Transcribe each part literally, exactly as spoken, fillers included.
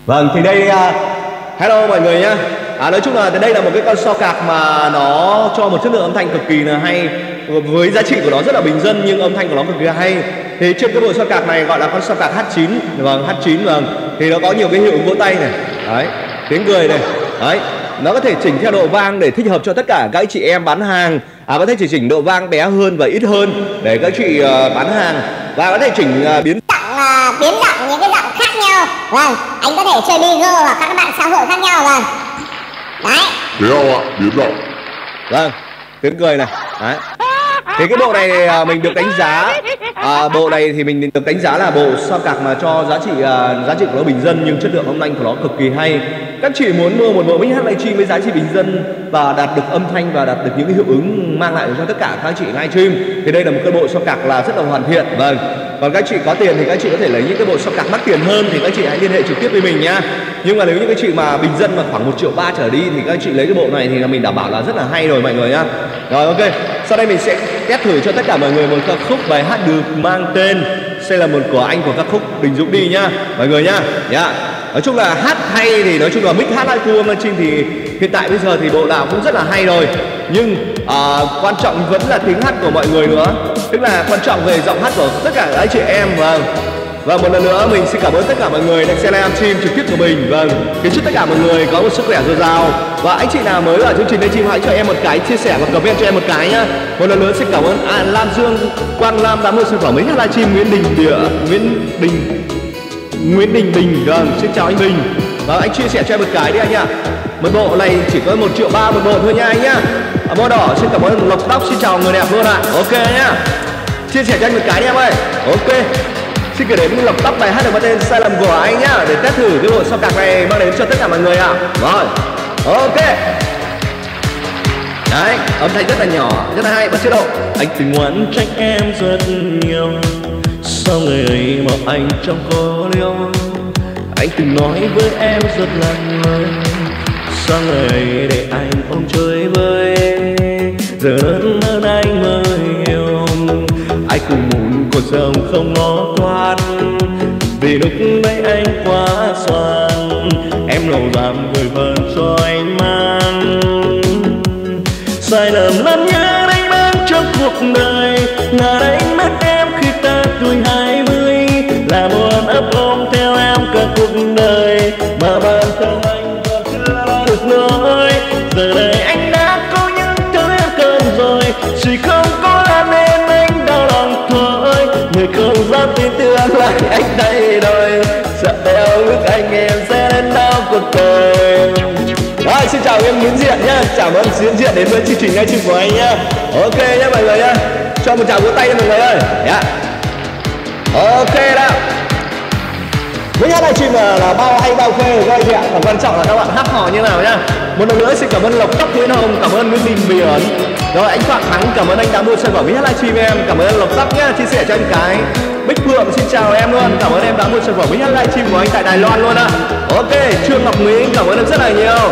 Vâng, thì đây uh, hello mọi người nhá. À, nói chung là đây là một cái con so cạc mà nó cho một chất lượng âm thanh cực kỳ là hay, với giá trị của nó rất là bình dân nhưng âm thanh của nó cực kỳ hay. Thì trên cái bộ so cạc này gọi là con so cạc H chín, vâng, H chín, vâng, thì nó có nhiều cái hiệu ứng vỗ tay này, đấy, tiếng cười này, đấy, nó có thể chỉnh theo độ vang để thích hợp cho tất cả các chị em bán hàng. À, có thể chỉ chỉnh độ vang bé hơn và ít hơn để các chị uh, bán hàng, và có thể chỉnh uh, biến giọng uh, biến giọng những cái giọng khác nhau. Vâng, anh có thể chơi Bigo hoặc các bạn xã hội khác nhau. Vâng, đấy, thế không ạ, biến giọng. Vâng, tiếng cười này, đấy. Thì cái bộ này à, mình được đánh giá à, bộ này thì mình được đánh giá là bộ sao cạc mà cho giá trị à, giá trị của nó bình dân nhưng chất lượng âm thanh của nó cực kỳ hay. Các chị muốn mua một bộ mic hát livestream với giá trị bình dân và đạt được âm thanh và đạt được những cái hiệu ứng mang lại cho tất cả các chị livestream thì đây là một cái bộ sao cạc là rất là hoàn thiện. Vâng, còn các chị có tiền thì các chị có thể lấy những cái bộ sao cạc mắc tiền hơn thì các chị hãy liên hệ trực tiếp với mình nhá. Nhưng mà nếu như các chị mà bình dân mà khoảng một triệu ba trở đi thì các chị lấy cái bộ này thì là mình đảm bảo là rất là hay rồi mọi người nhá. Rồi, ok, sau đây mình sẽ test thử cho tất cả mọi người một ca khúc bài hát được mang tên Sẽ là một của anh của ca khúc Đình Dũng đi nhá mọi người nhá. Nhá, nói chung là hát hay thì nói chung là mic hát livestream livestream thì hiện tại bây giờ thì bộ nào cũng rất là hay rồi, nhưng à, quan trọng vẫn là tiếng hát của mọi người nữa, tức là quan trọng về giọng hát của tất cả các chị em. Vâng, và một lần nữa mình xin cảm ơn tất cả mọi người đang xem livestream trực tiếp của mình. Vâng, kính chúc tất cả mọi người có một sức khỏe dồi dào, và anh chị nào mới vào chương trình livestream hãy cho em một cái chia sẻ và comment cho em một cái nhá. Một lần nữa xin cảm ơn à, Lam Dương, Quang Lam tám mươi sản phẩm mic hát livestream, Nguyễn Đình Địa, Nguyễn Đình Nguyễn Đình Bình. Vâng, xin chào anh Bình. Và anh chia sẻ cho em một cái đi anh nhá. Một bộ này chỉ có một triệu ba một bộ thôi nha anh nhá. À, màu đỏ xin cảm ơn Lộc Tóc, xin chào người đẹp luôn ạ. À. Ok nhá, chia sẻ cho anh một cái đi em ơi. Ok, xin gửi đến Lộc Tóc bài hát được mang tên Sai lầm của anh nhá, để test thử cái bộ sao cạc này mang đến cho tất cả mọi người ạ. À. Rồi, ok. Đấy, âm thanh rất là nhỏ, rất là hay, bật chế độ. Anh từng oán trách em rất nhiều, sao ngày ấy mà anh chẳng có liêu. Anh từng nói với em rất là lời, sao ngày ấy để anh ôm chơi với. Giờ lớn hơn anh mới hiểu, ai cũng muốn cuộc sống không lo toan, vì lúc đấy anh quá xoan. Em lâu dám gửi phần cho anh mang sai lầm lắm nhớ đánh mất trong cuộc đời, là đánh mất em khi ta tuổi hai mươi, là muốn ấp ôm theo em cả cuộc đời mà bản thân anh còn chưa được nói. Giờ đây anh đã có những thứ em cần rồi, chỉ không có làm nên anh đau lòng thôi. Người không dám tin tưởng lại anh thay đổi, sợ theo bước anh em sẽ đến đau cuộc đời. Rồi, xin chào em Nguyễn Diện nhá, chào mừng Diễn Diện đến với chương trình livestream của anh nhá. Ok nhá mọi người nhá, cho một tràng vỗ tay cho mọi người ơi. Yeah. Ok đó. Với hát livestream là, là bao hay bao phê các anh chị ạ, còn quan trọng là các bạn hát hò như nào nhá. Một lần nữa xin cảm ơn Lộc Tóc Nguyễn Hồng, cảm ơn Nguyễn Đình Biển. Rồi anh Phạm Thắng, cảm ơn anh đã mua sản phẩm với hát livestream em, cảm ơn anh Lộc Tóc nhá, chia sẻ cho anh cái. Bích Phượng xin chào em luôn, cảm ơn em đã mua sản phẩm với hát livestream của anh tại Đài Loan luôn ạ. Ok, Trương Ngọc Nguyễn, cảm ơn em rất là nhiều.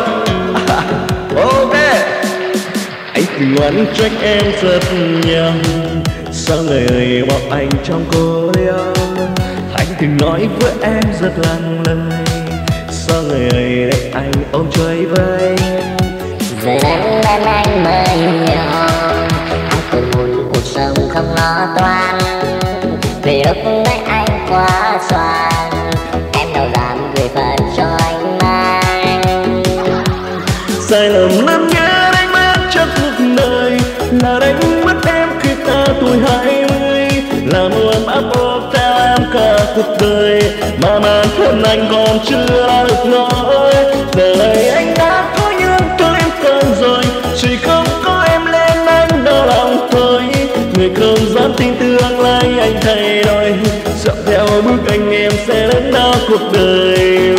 Ok. Anh từng oán trách em rất nhiều, sao ngày ấy bỏ anh trong cô liêu. Anh từng nói với em rất lặng lời, sao ngày ấy để anh ôm chơi với. giờ anh bên anh mới hiểu, anh từng muốn cuộc sống không lo toan, vì lúc đấy anh quá xoan. Em đâu dám gửi phần cho anh mang sai lầm lắm nhớ đánh mất cho cuộc đời, là đánh mất em khi ta tuổi hai mươi, là muốn ấp ôm theo em cả cuộc đời mà bản thân anh còn chưa được nói. Giờ này anh đã có những thứ em cần rồi, chỉ không có em lên anh đau lòng thôi. Người không dám tin tương lai anh thay đổi, dẫu theo bước anh em sẽ đến đau cuộc đời.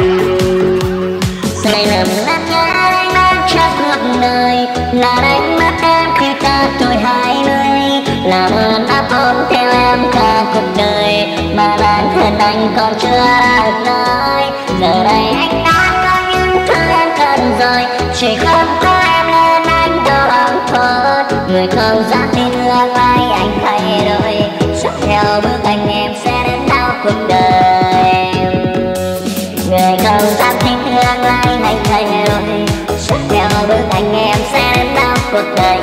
sai lầm lắm nhớ đánh mất cho cuộc đời, là đánh mất em khi ta tuổi hai mươi, là muốn ấp ôm theo em cả cuộc đời mà bản thân anh còn chưa được nói. Giờ đây anh đã có những thứ em cần rồi, chỉ không có em nên anh đau lòng thôi. Người không dám tin tương lai anh thay đổi, dẫu theo bước anh em sẽ đến đau cuộc đời. Người không dám cuộc đời.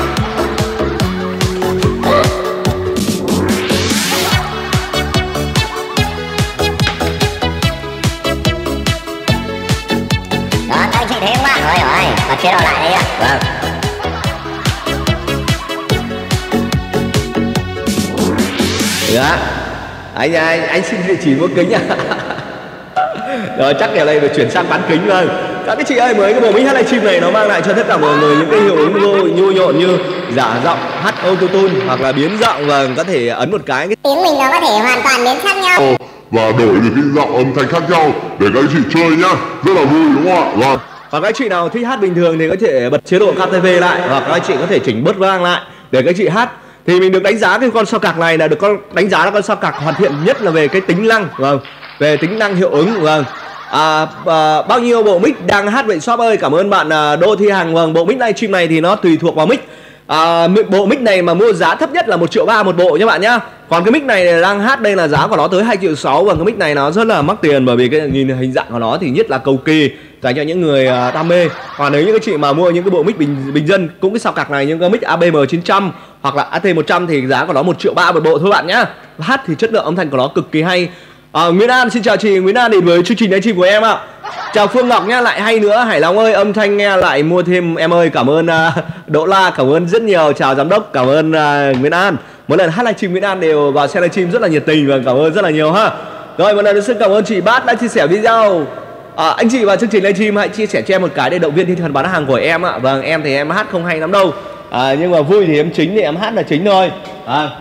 Đó, các anh chị thấy không ạ? Rồi rồi, và chia đầu lại đây ạ. Vâng. Dạ. Anh anh anh xin địa chỉ mua kính à? Rồi chắc ngày này phải chuyển sang bán kính. Vâng. Các cái chị ơi, mới cái bộ mic hát livestream này nó mang lại cho tất cả mọi người những cái hiệu ứng vô nhu nhộn như giả giọng, hát auto tune hoặc là biến giọng. Vâng, có thể ấn một cái. Tiếng mình nó có thể hoàn toàn biến khác nhau. Ồ, và đổi được cái giọng âm thanh khác nhau để các anh chị chơi nhá, rất là vui đúng không ạ? Vâng. Hoặc các chị nào thích hát bình thường thì có thể bật chế độ ca tê vê lại, hoặc các anh chị có thể chỉnh bớt vang lại để các chị hát. Thì mình được đánh giá cái con sao cạc này là được con đánh giá là con sao cạc hoàn thiện nhất là về cái tính năng, vâng, về tính năng hiệu ứng, vâng. À, à, bao nhiêu bộ mic đang hát vậy shop ơi? Cảm ơn bạn à, Đô Thi Hằng. Vâng, bộ mic livestream này thì nó tùy thuộc vào mic. À, bộ mic này mà mua giá thấp nhất là một triệu ba một bộ nha bạn nhá. Còn cái mic này đang hát đây là giá của nó tới hai triệu sáu. Và cái mic này nó rất là mắc tiền, bởi vì cái nhìn hình dạng của nó thì nhất là cầu kỳ dành cho những người uh, đam mê. Còn nếu những cái chị mà mua những cái bộ mic bình bình dân cũng cái sao cạc này, những cái mic a bê em chín trăm hoặc là a tê một trăm thì giá của nó một triệu ba một bộ thôi bạn nhá. Hát thì chất lượng âm thanh của nó cực kỳ hay. À, Nguyễn An, xin chào chị Nguyễn An đến với chương trình livestream của em ạ. Chào Phương Ngọc nhá, lại hay nữa. Hải Long ơi, âm thanh nghe lại mua thêm em ơi. Cảm ơn uh, Đỗ La, cảm ơn rất nhiều. Chào giám đốc, cảm ơn uh, Nguyễn An. Mỗi lần hát livestream Nguyễn An đều vào xem livestream rất là nhiệt tình và cảm ơn rất là nhiều ha. Rồi một lần xin cảm ơn chị Bát đã chia sẻ video. À, anh chị vào chương trình livestream hãy chia sẻ cho em một cái để động viên tinh thần bán hàng của em ạ. Vâng, em thì em hát không hay lắm đâu. À, nhưng mà vui thì em chính thì em hát là chính thôi. À.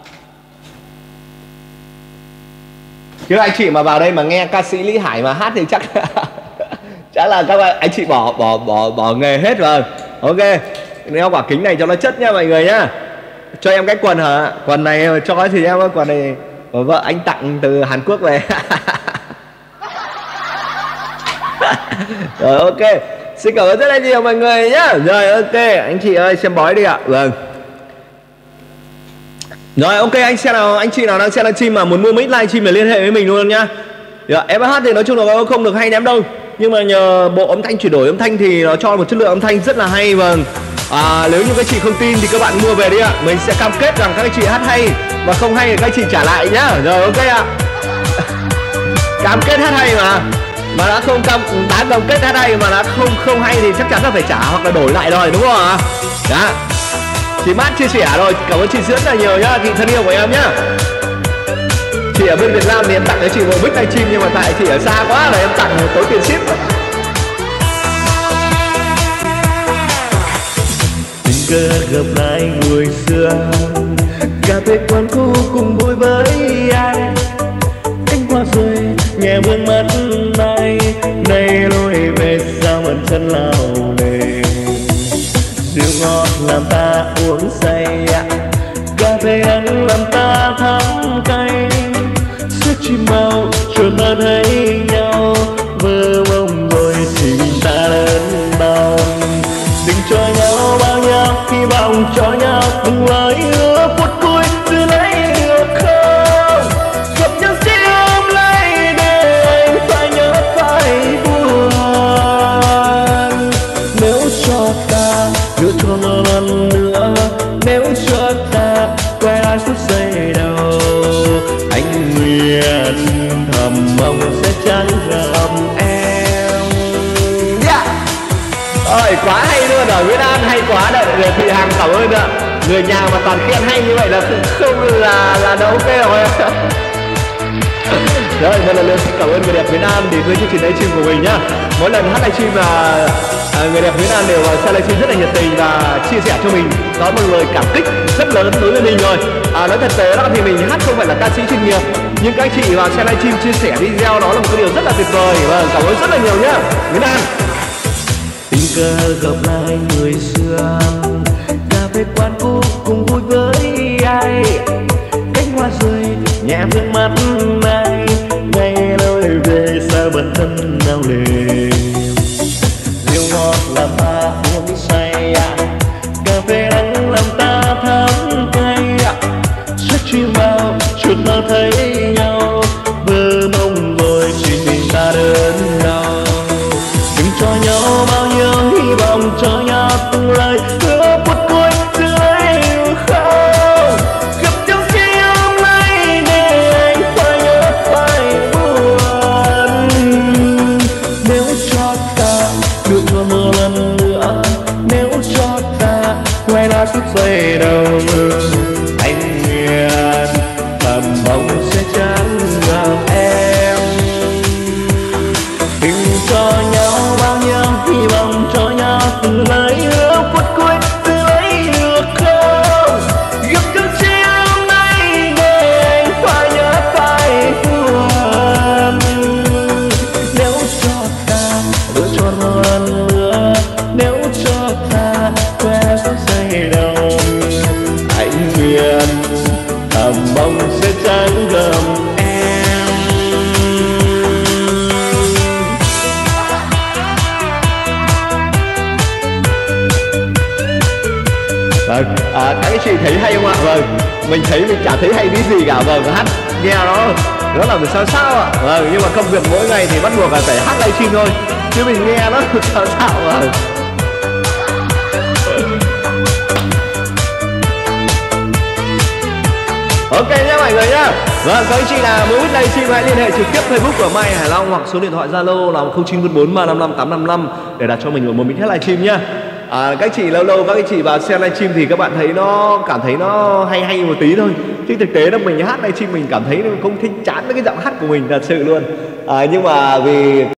Chứ anh chị mà vào đây mà nghe ca sĩ Lý Hải mà hát thì chắc chắc là các bạn anh chị bỏ bỏ bỏ bỏ nghề hết rồi. Ok, đeo quả kính này cho nó chất nha mọi người nhá. Cho em cái quần hả? Quần này cho thì em quần này của vợ anh tặng từ Hàn Quốc về. Rồi ok, xin cảm ơn rất là nhiều mọi người nhá. Rồi ok, anh chị ơi xem bói đi ạ. Vâng. Rồi ok, anh xem nào, anh chị nào đang xem livestream mà muốn mua mic livestream để liên hệ với mình luôn nhá. Dạ, em hát thì nói chung là không được hay lắm đâu, nhưng mà nhờ bộ âm thanh chuyển đổi âm thanh thì nó cho một chất lượng âm thanh rất là hay. Vâng. À, nếu như các chị không tin thì các bạn mua về đi ạ. Mình sẽ cam kết rằng các chị hát hay, và không hay thì các chị trả lại nhá. Rồi ok ạ. Cam kết hát hay mà. Mà đã không cam đã cam kết hát hay mà đã không không hay thì chắc chắn là phải trả hoặc là đổi lại rồi, đúng không ạ? Dạ. Chị Mát chia sẻ rồi, cảm ơn chị rất là nhiều nhá, chị thân yêu của em nhá. Chị ở bên Việt Nam thì em tặng cho chị một mic livestream, nhưng mà tại chị ở xa quá là em tặng tối tiền ship. Tình cờ gặp lại người xưa, cà phê quán cũ cùng vui với ai. Cánh hoa rơi nhẹ vương mắt này, nay lối về sao vẫn chân lao lề. Rượu ngọt làm ta uống say, cà phê đắng làm ta thắm cay. Suốt chim bao chợt ta thấy nhau, mơ mộng rồi thì ta lớn bao. Đừng cho nhau bao nhiêu hy vọng, cho nhau từng lời hứa phút cuối từ lấy được không. Gặp nhau chỉ ôm lấy để anh phải nhớ phải buồn. Nếu cho ta lựa chọn một lần nữa, nếu cho ta quay lại phút giây đầu, anh nguyện thầm mong sẽ chẳng gặp em. Yeah. Ôi quá hay luôn rồi, Nguyễn An hay quá đấy. Người Thị Hằng cảm ơn ạ. Người nhà mà toàn khen hay như vậy là không là là nó ok rồi. Rồi một lần nữa xin cảm ơn người đẹp Nguyễn An đến với chương trình livestream của mình nhá. Mỗi lần hát livestream là à, người đẹp Nguyễn An đều vào xem livestream rất là nhiệt tình và chia sẻ cho mình đó một lời cảm kích rất lớn đối với mình rồi. À, nói thật tế đó thì mình hát không phải là ca sĩ chuyên nghiệp, nhưng các anh chị vào xem livestream chia sẻ video đó là một cái điều rất là tuyệt vời. Vâng, cảm ơn rất là nhiều nhá Nguyễn An. Tình cờ gặp lại người xưa, cà phê quán cũ cùng vui với ai. Cánh hoa rơi nhẹ vương mắt này, ngày lối về sao bản thân nào lề. Rượu ngọt làm ta uống say, cà phê đắng làm ta thắm cay. Suốt chim bao chợt ta thấy nhau, mơ mộng rồi chỉ mình ta đơn đau. Đừng cho nhau bao nhiêu hy vọng, cho nhau từng lời hứa anh chị thấy hay không ạ? Vâng, mình thấy mình chả thấy hay tí gì cả. Vâng, hát nghe nó nó là một sao sao ạ. Vâng, nhưng mà công việc mỗi ngày thì bắt buộc là phải hát livestream thôi, chứ mình nghe nó sao sao ạ. Ok nhé mọi người nhá. Vâng, có anh chị nào muốn biết livestream hãy liên hệ trực tiếp Facebook của Mai Hải Long hoặc số điện thoại Zalo là không chín bốn bốn ba năm năm tám năm năm để đặt cho mình một mic hát livestream nhá. À, các chị lâu lâu các anh chị vào xem livestream thì các bạn thấy nó cảm thấy nó hay hay một tí thôi, chứ thực tế là mình hát livestream mình cảm thấy không thích, chán với cái giọng hát của mình thật sự luôn. À, nhưng mà vì